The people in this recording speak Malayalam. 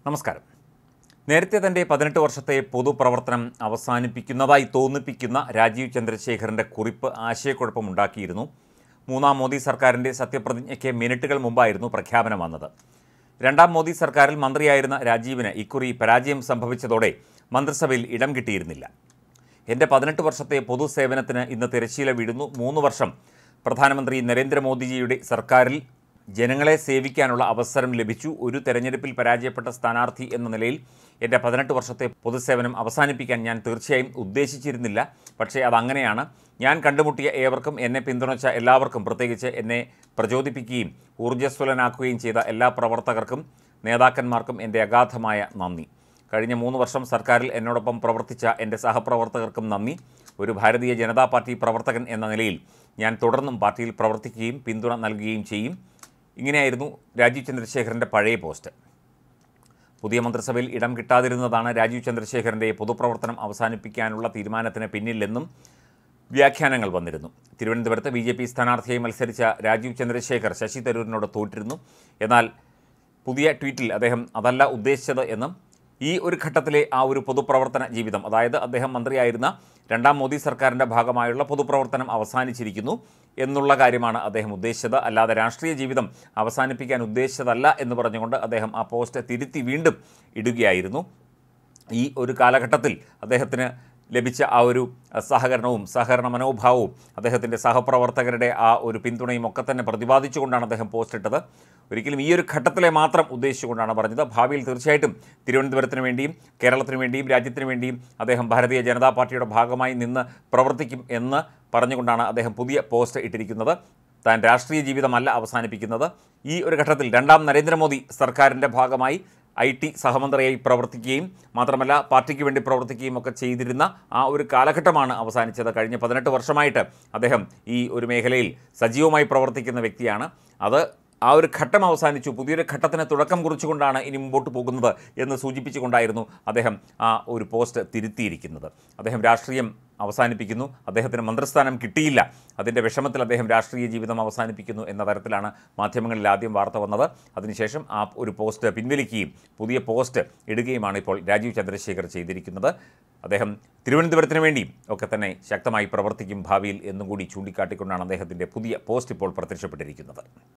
നമസ്കാരം. നേരത്തെ തന്റെ 18 വർഷത്തെ പൊതുപ്രവർത്തനം അവസാനിപ്പിക്കുന്നതായി തോന്നിപ്പിക്കുന്ന രാജീവ് ചന്ദ്രശേഖറിന്റെ കുറിപ്പ് ആശയക്കുഴപ്പമുണ്ടാക്കിയിരുന്നു. മൂന്നാം മോദി സർക്കാരിന്റെ സത്യപ്രതിജ്ഞയ്ക്ക് മിനിറ്റുകൾ മുമ്പായിരുന്നു പ്രഖ്യാപനം വന്നത്. രണ്ടാം മോദി സർക്കാരിൽ മന്ത്രിയായിരുന്ന രാജീവിന് ഇക്കുറി പരാജയം സംഭവിച്ചതോടെ മന്ത്രിസഭയിൽ ഇടം കിട്ടിയിരുന്നില്ല. എൻ്റെ 18 വർഷത്തെ പൊതുസേവനത്തിന് ഇന്ന് തിരശ്ശീല വീഴുന്നു. 3 വർഷം പ്രധാനമന്ത്രി നരേന്ദ്രമോദിജിയുടെ സർക്കാരിൽ ജനങ്ങളെ സേവിക്കാനുള്ള അവസരം ലഭിച്ചു. ഒരു തെരഞ്ഞെടുപ്പിൽ പരാജയപ്പെട്ട സ്ഥാനാർത്ഥി എന്ന നിലയിൽ എൻ്റെ 18 വർഷത്തെ പൊതുസേവനം അവസാനിപ്പിക്കാൻ ഞാൻ തീർച്ചയായും ഉദ്ദേശിച്ചിരുന്നില്ല. പക്ഷേ അതങ്ങനെയാണ്. ഞാൻ കണ്ടുമുട്ടിയ ഏവർക്കും, എന്നെ പിന്തുണച്ച എല്ലാവർക്കും, പ്രത്യേകിച്ച് എന്നെ പ്രചോദിപ്പിക്കുകയും ഊർജ്ജസ്വലനാക്കുകയും ചെയ്ത എല്ലാ പ്രവർത്തകർക്കും, നേതാക്കന്മാർക്കും എൻ്റെ അഗാധമായ നന്ദി. കഴിഞ്ഞ 3 വർഷം സർക്കാരിൽ എന്നോടൊപ്പം പ്രവർത്തിച്ച എൻ്റെ സഹപ്രവർത്തകർക്കും നന്ദി. ഒരു ഭാരതീയ ജനതാ പാർട്ടി പ്രവർത്തകൻ എന്ന നിലയിൽ ഞാൻ തുടർന്നും പാർട്ടിയിൽ പ്രവർത്തിക്കുകയും പിന്തുണ നൽകുകയും ചെയ്യും. ഇങ്ങനെയായിരുന്നു രാജീവ് ചന്ദ്രശേഖറിൻ്റെ പഴയ പോസ്റ്റ്. പുതിയ മന്ത്രിസഭയിൽ ഇടം കിട്ടാതിരുന്നതാണ് രാജീവ് ചന്ദ്രശേഖറിൻ്റെ പൊതുപ്രവർത്തനം അവസാനിപ്പിക്കാനുള്ള തീരുമാനത്തിന് പിന്നിലെന്നും വ്യാഖ്യാനങ്ങൾ വന്നിരുന്നു. തിരുവനന്തപുരത്ത് BJP സ്ഥാനാർത്ഥിയായി മത്സരിച്ച രാജീവ് ചന്ദ്രശേഖർ ശശി തരൂരിനോട് തോറ്റിരുന്നു. എന്നാൽ പുതിയ ട്വീറ്റിൽ അദ്ദേഹം അതല്ല ഉദ്ദേശിച്ചത് എന്നും ഈ ഒരു ഘട്ടത്തിലെ ആ ഒരു പൊതുപ്രവർത്തന ജീവിതം, അതായത് അദ്ദേഹം മന്ത്രിയായിരുന്ന രണ്ടാം മോദി സർക്കാരിൻ്റെ ഭാഗമായുള്ള പൊതുപ്രവർത്തനം അവസാനിച്ചിരിക്കുന്നു എന്നുള്ള കാര്യമാണ് അദ്ദേഹം ഉദ്ദേശിച്ചത്, അല്ലാതെ രാഷ്ട്രീയ ജീവിതം അവസാനിപ്പിക്കാൻ ഉദ്ദേശിച്ചതല്ല എന്ന് പറഞ്ഞുകൊണ്ട് അദ്ദേഹം ആ പോസ്റ്റ് തിരുത്തി വീണ്ടും ഇടുകയായിരുന്നു. ഈ ഒരു കാലഘട്ടത്തിൽ അദ്ദേഹത്തിന് ലഭിച്ച ആ ഒരു സഹകരണവും സഹകരണ മനോഭാവവും അദ്ദേഹത്തിൻ്റെ സഹപ്രവർത്തകരുടെ ആ ഒരു പിന്തുണയും ഒക്കെ തന്നെ പ്രതിപാദിച്ചുകൊണ്ടാണ് അദ്ദേഹം പോസ്റ്റ് ഇട്ടത്. ഒരിക്കലും ഈ ഒരു ഘട്ടത്തിലെ മാത്രം ഉദ്ദേശിച്ചുകൊണ്ടാണ് പറഞ്ഞത്. ഭാവിയിൽ തീർച്ചയായിട്ടും തിരുവനന്തപുരത്തിന് വേണ്ടിയും കേരളത്തിന് വേണ്ടിയും രാജ്യത്തിന് വേണ്ടിയും അദ്ദേഹം ഭാരതീയ ജനതാ പാർട്ടിയുടെ ഭാഗമായി നിന്ന് പ്രവർത്തിക്കും എന്ന് പറഞ്ഞുകൊണ്ടാണ് അദ്ദേഹം പുതിയ പോസ്റ്റ് ഇട്ടിരിക്കുന്നത്. താൻ രാഷ്ട്രീയ ജീവിതമല്ല അവസാനിപ്പിക്കുന്നത്. ഈ ഒരു ഘട്ടത്തിൽ രണ്ടാം നരേന്ദ്രമോദി സർക്കാരിൻ്റെ ഭാഗമായി IT സഹമന്ത്രിയായി പ്രവർത്തിക്കുകയും മാത്രമല്ല പാർട്ടിക്ക് വേണ്ടി പ്രവർത്തിക്കുകയും ഒക്കെ ചെയ്തിരുന്ന ആ ഒരു കാലഘട്ടമാണ് അവസാനിച്ചത്. കഴിഞ്ഞ 18 വർഷമായിട്ട് അദ്ദേഹം ഈ ഒരു മേഖലയിൽ സജീവമായി പ്രവർത്തിക്കുന്ന വ്യക്തിയാണ്. ആ ഒരു ഘട്ടം അവസാനിച്ചു. പുതിയൊരു ഘട്ടത്തിന് തുടക്കം കുറിച്ചുകൊണ്ടാണ് ഇനി മുമ്പോട്ട് പോകുന്നത് എന്ന് സൂചിപ്പിച്ചുകൊണ്ടായിരുന്നു അദ്ദേഹം ആ ഒരു പോസ്റ്റ് തിരുത്തിയിരിക്കുന്നത്. അദ്ദേഹം രാഷ്ട്രീയം അവസാനിപ്പിക്കുന്നു, അദ്ദേഹത്തിന് മന്ത്രിസ്ഥാനം കിട്ടിയില്ല, അതിൻ്റെ വിഷമത്തിൽ അദ്ദേഹം രാഷ്ട്രീയ ജീവിതം അവസാനിപ്പിക്കുന്നു എന്ന തരത്തിലാണ് മാധ്യമങ്ങളിൽ ആദ്യം വാർത്ത വന്നത്. അതിനുശേഷം ആ ഒരു പോസ്റ്റ് പിൻവലിക്കുകയും പുതിയ പോസ്റ്റ് ഇടുകയുമാണ് ഇപ്പോൾ രാജീവ് ചന്ദ്രശേഖർ ചെയ്തിരിക്കുന്നത്. അദ്ദേഹം തിരുവനന്തപുരത്തിന് വേണ്ടിയും ഒക്കെ തന്നെ ശക്തമായി പ്രവർത്തിക്കും ഭാവിയിൽ എന്നും കൂടി ചൂണ്ടിക്കാട്ടിക്കൊണ്ടാണ് അദ്ദേഹത്തിൻ്റെ പുതിയ പോസ്റ്റ് ഇപ്പോൾ പ്രത്യക്ഷപ്പെട്ടിരിക്കുന്നത്.